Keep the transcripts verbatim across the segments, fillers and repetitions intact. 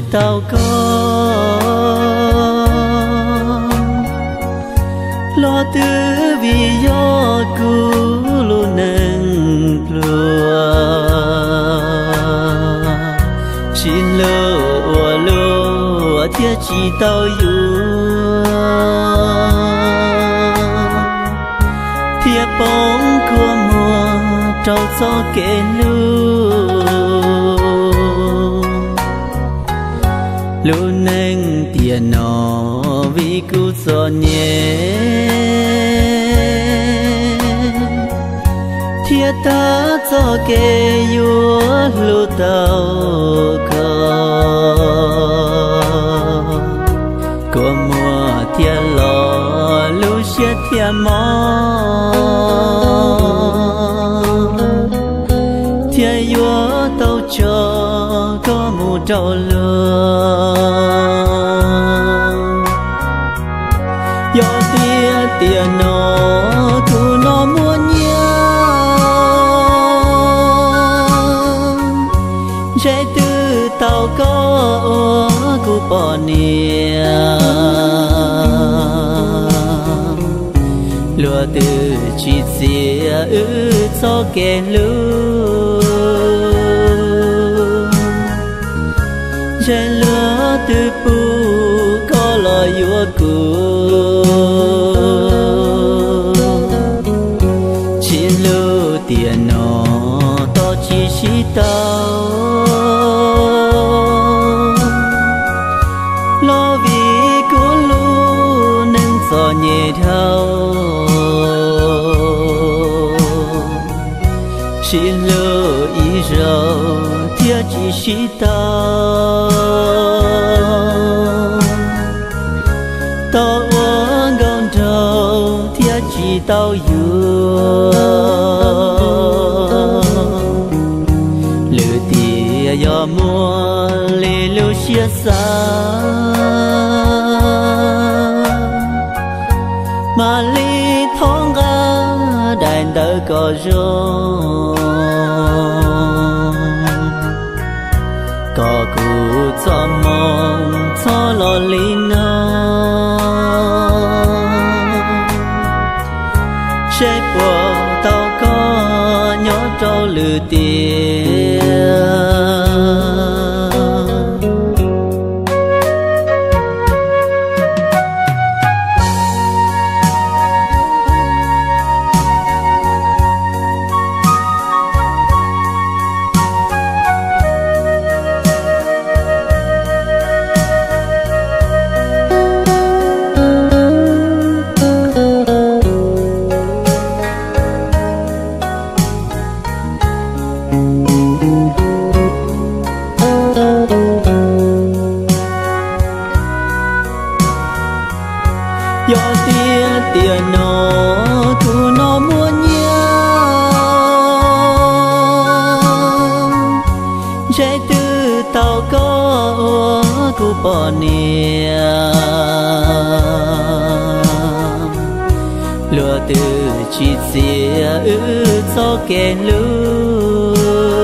tao có lo tư vì do cũ luôn nâng lùa xin lỡ lúa thiết chỉ tao yêu thiết bóng của mùa trâu gió kể lưu luôn nâng tiền nó vì cứu gió nhẹ thiết ta gió kể yêu lưu tao có của mùa thiết lò lưu xe thiết mò thiết yêu tao cho có mù trâu lừa do tia tia nó thu nó mua nhớ trái tư tao có cụ bỏ nia lúa từ chỉ xìa ư cho kẻ lưu trái lúa từ pu có lo vua cụ chỉ lưu tiền nó to chỉ chỉ tao lo vì cố lu nên gió nhẹ thâu chỉ lưu ý râu thiết chỉ chỉ tao tao uống gòn trâu thiết chỉ tao yêu lửa tia gió mùa lê lưu chia xa mà ly thong ga đàn đỡ có rong có cụ cho mong cho lo ly nó sẽ qua tao có nhớ trâu lửa tia do tia tia nó thu nó mua nhớ trái tư tao có cụ bỏ nia lúa từ chỉ xìa ư cho kẻ lưu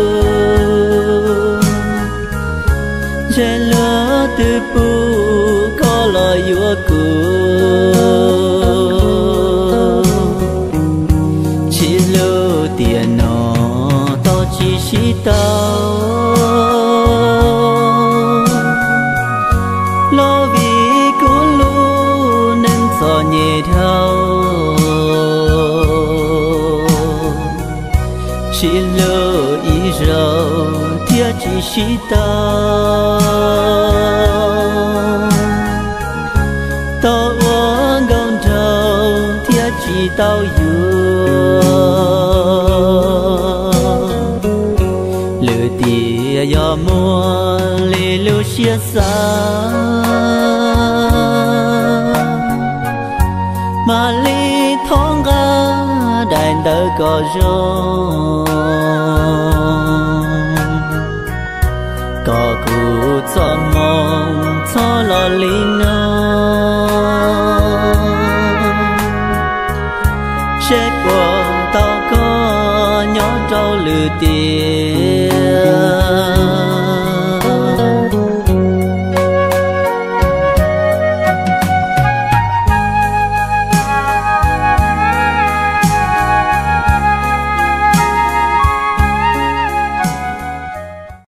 trái lúa từ pu có lo vua cụ chỉ lưu tiền nó to chỉ chỉ tao lo vì cố lu nên gió nhẹ thâu chỉ lưu ý râu thiết chỉ chỉ tao tao uống gòn trâu thiết chỉ tao yêu lửa tia gió mùa lê lưu chia xa mà ly thong ga đàn đỡ có rong có cụ cho mong cho lo ly nó sẽ qua tao có nhớ trâu lửa tia